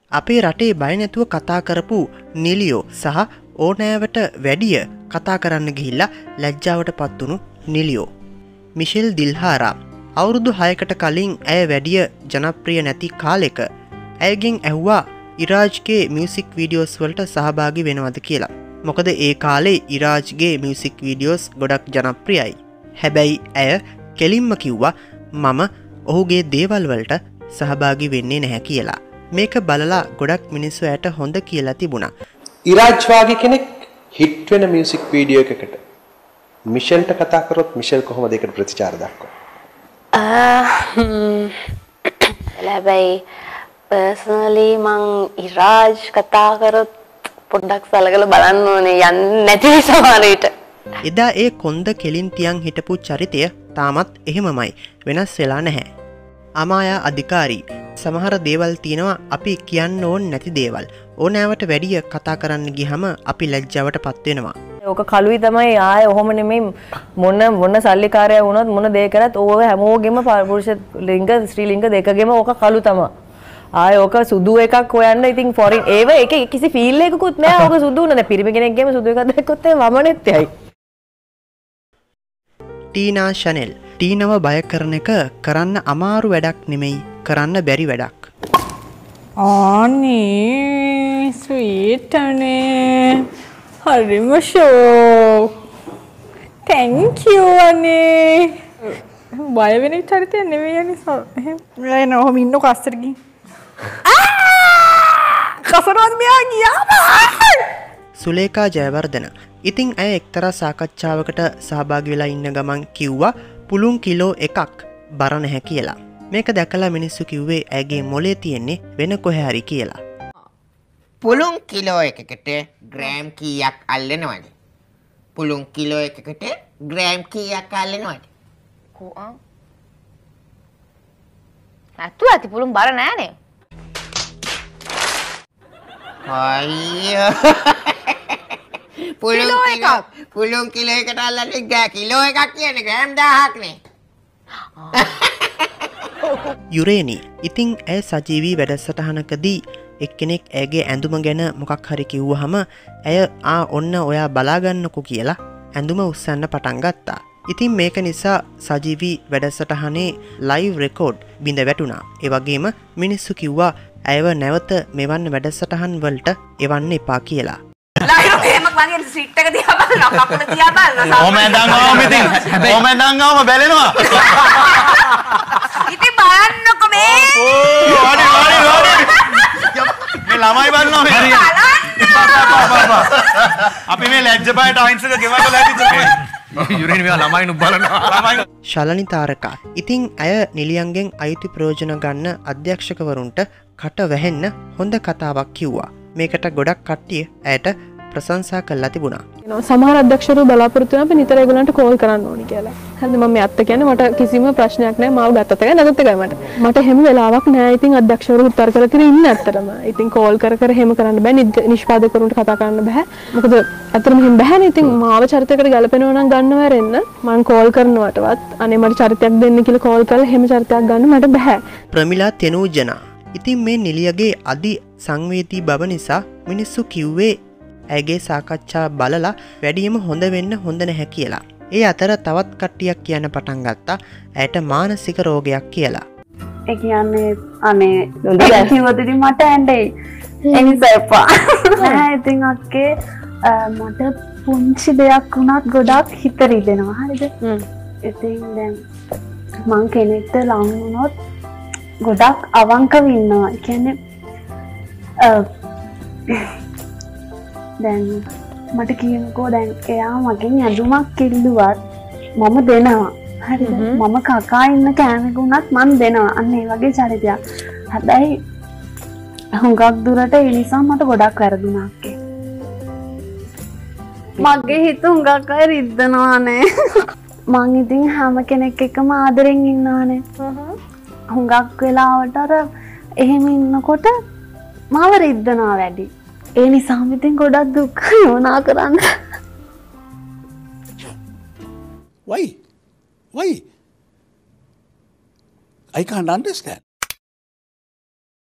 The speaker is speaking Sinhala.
අපේ රටේ බය නැතුව කතා කරපු නිලියෝ සහ ඕනෑවට වැඩිය කතා කරන්න ගිහිල්ලා ලැජ්ජාවට පත්වුණු නිලියෝ. මිෂෙල් දිල්හාරා අවුරුදු 6කට කලින් ඇය වැඩිය ජනප්‍රිය නැති කාලෙක ඇයගෙන් ඇහුවා ඉරාජ්ගේ මියුසික් වීඩියෝස් වලට සහභාගී වෙනවද කියලා. මොකද ඒ කාලේ ඉරාජ්ගේ මියුසික් වීඩියෝස් ගොඩක් ජනප්‍රියයි. හැබැයි ඇය කෙලින්ම කිව්වා මම ඔහුගේ දේවල් වලට සහභාගී වෙන්නේ නැහැ කියලා. මේක බලලා ගොඩක් මිනිස්සු ඇයට හොඳ කියලා තිබුණා. ඉරාජ් වාගේ කෙනෙක් හිට් වෙන මියුසික් වීඩියෝ එකකට මිෂෙල්ට කතා කරොත් මිෂෙල් කොහොමද ඒකට ප්‍රතිචාර දක්වන්නේ? හැබැයි පර්සනලි මං ඉරාජ් කතා කරොත් පොඩ්ඩක් සලකලා බලන්න ඕනේ යන්නේ නැති සමහර විට. එදා ඒ කොන්ද කෙලින් තියන් හිටපු චරිතය තාමත් එහෙමමයි, වෙනස් වෙලා නැහැ. අමායා අධිකාරී සමහර දේවල් තියෙනවා අපි කියන්න ඕන නැති දේවල්. ඕනෑවට වැඩිය කතා කරන්න ගියහම අපි ලැජ්ජාවට පත් වෙනවා. ඕක කළුයි තමයි ආයේ ඔහොම නෙමෙයි මොන සල්ලිකාරයා වුණත් මොන දේ කරත් ඕව හැමෝගෙම පුරුෂ ලිංග ස්ත්‍රී ලිංග දෙකගෙම ඕක කළු තමයි. ආයේ ඕක සුදු එකක් හොයන්න ඉතින් ෆොරින් ඒව එක කිසි ෆීල් එකකුත් නෑ. ඕක සුදු නෑ. පිරිමි කෙනෙක්ගෙම සුදු එකක් දැක්කොත් ඒ වමනෙත් යයි. ටීනා ෂැනෙල් ටීනව බය කරන එක කරන්න අමාරු වැඩක් නෙමෙයි, කරන්න බැරි වැඩක්. ආනේ ස්වීට් අනේ හරිම ෂෝ. thank you අනේ. බය වෙන චරිතය නෙවෙයි අනේ. එහෙම ඔහොම ඉන්නකො අස්සට ගිහින්. කසරවත් මෙයා ගියාම. සුලේකා ජයවර්ධන ඉතින් ඇය එක්තරා සාකච්ඡාවකට සහභාගී වෙලා ඉන්න ගමන් කිව්වා පුළුන් කිලෝ එකක් බර නැහැ කියලා. මේක දැකලා මිනිස්සු කිව්වේ ඇගේ මොලේ තියෙන්නේ වෙන කොහේ හරි කියලා. පුළුන් කිලෝ එකකට ග්‍රෑම් කීයක් අල්ලනවද? පුළුන් කිලෝ එකකට ග්‍රෑම් කීයක් අල්ලනවද? කොහොම? නැතු ඇති පුළුන් බර නෑනේ. අයියෝ. පුළුන් කිලෝ එකට අල්ලන්නේ කිලෝ එකක් කියන්නේ ග්‍රෑම් 1000ක් නේ. යුරේනි ඉතින් ඇය සජීවී වැඩසටහනකදී එක්කෙනෙක් ඇගේ ඇඳුම ගැන මොකක් හරි කිව්වහම ඇය ඔන්න ඔයා බලාගන්නකෝ කියලා ඇඳුම උස්සන්න පටන් ගත්තා. ඉතින් මේක නිසා සජීවී වැඩසටහනේ ලයිව් රෙකෝඩ් බිඳ වැටුණා. ඒ වගේම මිනිස්සු කිව්වා ඇයව නැවත මෙවන් වැඩසටහන් වලට එවන්න එපා කියලා. ලයිව් ගේමක් වගේ සිට් එක දිහා බලනවා කකුල දිහා බලනවා. ඕම ඇඳන්වම ඉතින් ඕම ඇඳන්වම බැලෙනවා. ඉතින් බලන්නකො මේ. ඕඩි මේ ළමයි බලනවා මේ. අපි මේ ලැජ්ජ බයට අහිංසක ගෙවන්න ලැබිච්ච යුරේනි මේවා ළමයි නුඹ බලනවා. ශලනි තාරකා ඉතින් ඇය නිලියන්ගෙන් අයිති ප්‍රයෝජන ගන්න අධ්‍යක්ෂකවරුන්ට කට වැහෙන්න හොඳ කතාවක් කිව්වා. මේකට ගොඩක් කට්ටිය ඇයට ප්‍රශංසා කළා තිබුණා. සමහර අධ්‍යක්ෂකවරු බලාපොරොත්තු වෙනවා අපි නිතර ඒගොල්ලන්ට කෝල් කරන්න ඕනි කියලා. හරිද මම මේ අත්ත කියන්නේ මට කිසිම ප්‍රශ්නයක් නැහැ මාව ගත්තත් එකයි නැගත් එකයි මට හැම වෙලාවක් නැහැ. ඉතින් අධ්‍යක්ෂකවරු උත්තර කර කර ඉන්න ඇත්තටම. ඉතින් කෝල් කර කර හැම කරන්න බෑ. නිෂ්පාදකවරුන්ට කතා කරන්න බෑ. මොකද ඇත්තටම එහෙම බෑනේ. ඉතින් මාව චරිතයකට ගැලපෙනවා නම් ගන්නව හැරෙන්න මම කෝල් කරනවටවත් අනේ මට චරිතයක් දෙන්න කියලා කෝල් කරලා හැම චරිතයක් ගන්න මට බෑ. ප්‍රමිලා තෙනූජනා ඉතින් මේ නිලියගේ අදි සංවේදී බව නිසා මිනිස්සු කිව්වේ ඇගේ සාකච්ඡා බලලා වැඩියම හොඳ වෙන්න හොඳ නැහැ කියලා. ඒ අතර තවත් කට්ටියක් කියන්න පටන් ගත්තා ඇයට මානසික රෝගයක් කියලා. ඒ කියන්නේ අනේ කිව්වොත් ඉතින් මට ඇඬෙයි. එනිසා එපා. නෑ ඉතින් අක්කේ මට පුංචි දෙයක් වුණත් ගොඩක් හිත රිදෙනවා. හරිද? ඉතින් දැන් මං කෙනෙක්ට ලං වුණොත් ගොඩක් අවංකව ඉන්නවා. කියන්නේ දැන් මට කියනකෝ දැන් එයා මගෙන් ඇඳුමක් ඉල්ලුවත් මම දෙනවා. හරිද? මම කකා ඉන්න කෑමකුණත් මම දෙනවා. අන්න ඒ වගේ චරිතයක්. හැබැයි හුඟක් දුරට ඒ නිසා මට ගොඩක් වැරදුනා අක්කේ. මගේ හිත හුඟක් අය රිද්දනවානේ. මං ඉතින් හැම කෙනෙක් එක්කම ආදරෙන් ඉන්නවානේ. හුඟක් වෙලාවට අර එහෙම ඉන්නකොට මාව රිද්දනවා වැඩි. ඒ නිසා ඉතින් ගොඩක් දුක් යෝනා කරන්න. Why? I can't understand.